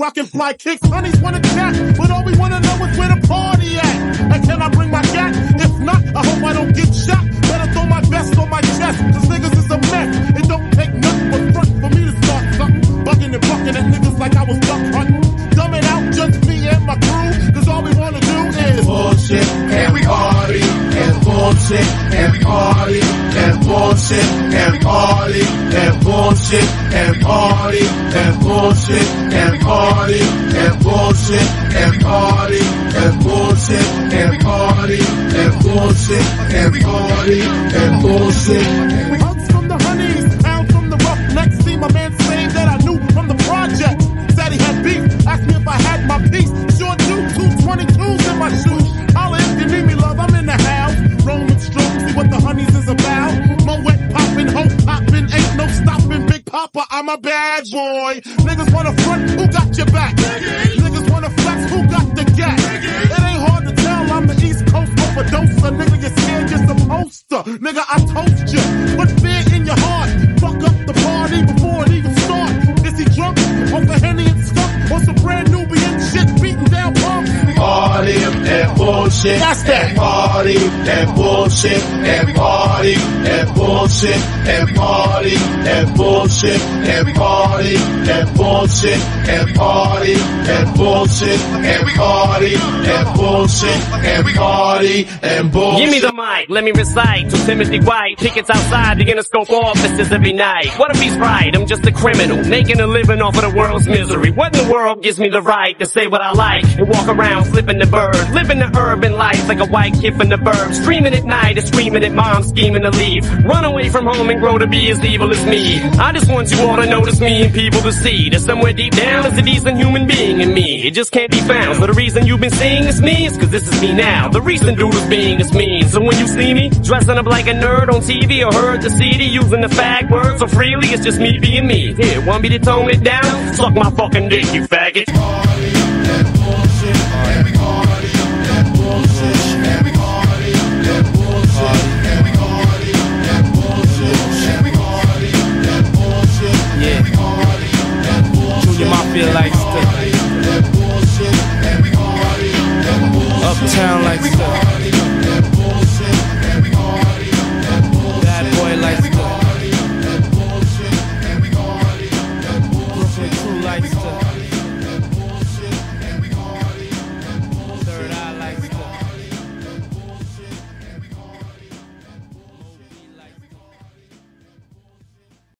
rockin' fly kicks. Honeys wanna chat, but all we wanna know is where the party at. And can I bring my cat? If not, I hope I don't get shot. Better throw my vest on my chest, cause niggas is a mess. It don't take nothing but front for me to start something. Bugging and bucking at niggas like I was duck hunting. Dumbing out just me and my crew, cause all we wanna do is bullshit, and we party, and bullshit, and we party, and bullshit, and we party, and bullshit, and we party, and bullshit, and we party, and bullshit, and we party, and bullshit, and we party, and bullshit, and we party, and bullshit. Hugs from the honeys, pounds from the roughnecks. See my man saying that I knew from the project. Said he had beef, asked me if I had my piece. Sure do, 222s in my shoes. Holla if you need me, love, I'm in the house. Roman stroke, see what the honeys is about. Moet poppin', hope poppin', ain't no stopping. Big Papa, I'm a bad boy. Niggas wanna front, who got your back? Niggas wanna flex, who got the gat? It ain't hard to tell, I'm the East Coast overdoser. Nigga, you're scared, you're supposed to. Nigga, I toast you. Put fear in your heart. Fuck up the party before it even starts. Is he drunk? Off a Henny and stuff? Or some brand Nubian shit beating down pumps? Party and bullshit. That's that. And party and bullshit. And party and bullshit. And party and bullshit. And party and bullshit. And party and bullshit. And party and bullshit. And party and bullshit. Give me the mic, let me recite to Timothy White. Tickets outside the Interscope offices every night. What if he's right? I'm just a criminal, making a living off of the world's misery. What in the world gives me the right to say what I like and walk around flipping the bird, living the urban life like a white kid from the burbs, dreaming at night and screaming at mom, scheming to leave, run away from home and grow to be as evil as me. I just want you all to notice me and people to see that somewhere deep down is a decent human being in me. It just can't be found. So the reason you've been seeing this me is cause this is me now. The reason dude is being is me. So when you see me dressing up like a nerd on TV or heard the CD using the fag word so freely, it's just me being me. Here, want me to tone it down? Suck my fucking dick, you faggot. Party and bullshit, and we party and bullshit, and we party and bullshit, and we party and bullshit, and we party and bullshit, and we party and bullshit. Junior Mafia likes to and bullshit, and we party and bullshit. Uptown likes to